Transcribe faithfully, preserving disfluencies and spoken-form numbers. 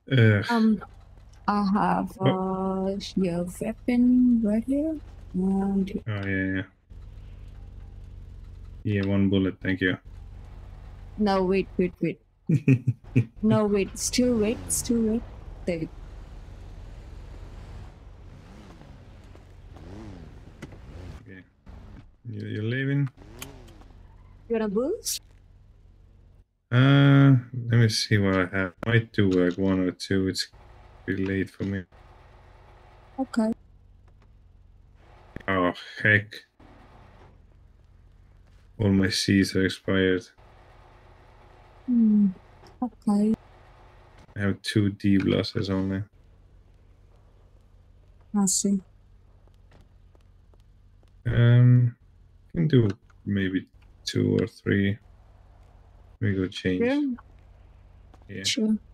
Ugh. Um, I have Oh. uh your weapon right here. And Oh, yeah, yeah. Yeah, one bullet, thank you. no, wait, wait, wait. No, wait, still wait, still wait. There we go. Okay. You, you're leaving? You wanna boost? Uh, let me see what I have. Might do like one or two. It's pretty late for me. Okay. Oh, heck. All my C's are expired. Hmm. Okay. I have two D blusses only. I see. Um, can do maybe two or three. We go change. Yeah. Yeah. Sure.